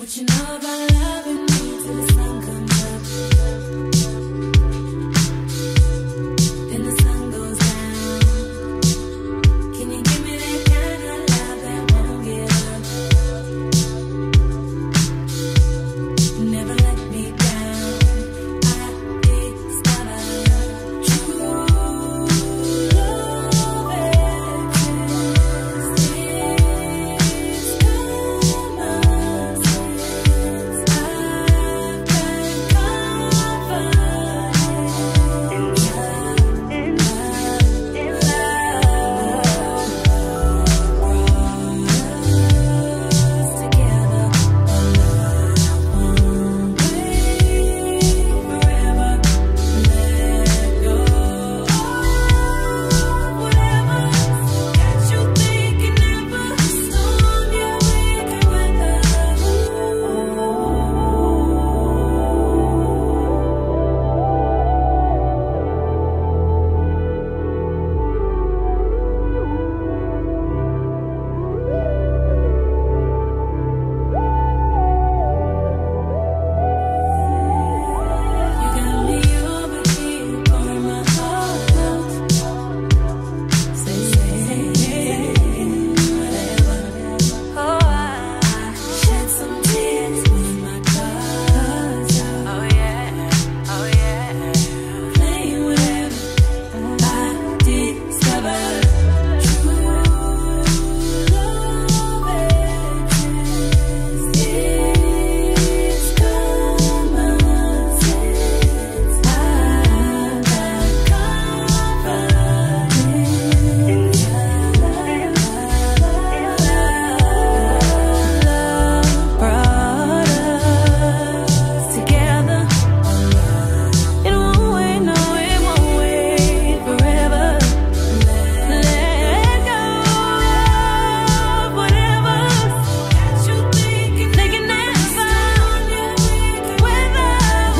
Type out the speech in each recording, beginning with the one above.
you know about loving me till the sun comes up, then the sun goes down. Can you give me that kind of love that won't give up? Never let me down. I discover true love exists. It's common sense. I've got confidence in love, in love, in love. Brought us together. Love won't wait forever. Let go of whatever's got you thinking never. Storm your way can weather. You got me over here, pouring my heart out. Say whatever. Oh, I shed some tears, putting my cards out. Oh yeah, oh yeah. Playing whatever. I discovered true love exists. It's common sense. I've got confidence in love. Love brought us together. It won't wait, no, it won't wait forever. Let go of whatever's got you thinking they can never weather.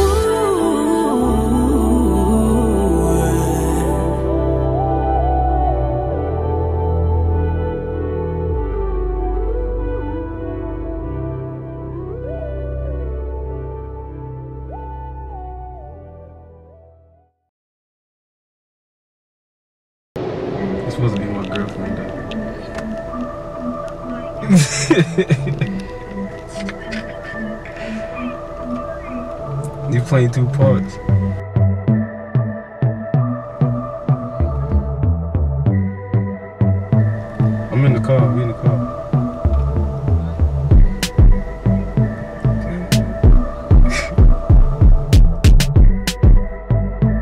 You're supposed to be my girlfriend, though. You playing two parts. I'm in the car. We in the car.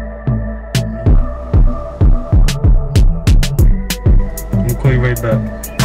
I'm gonna call you right back.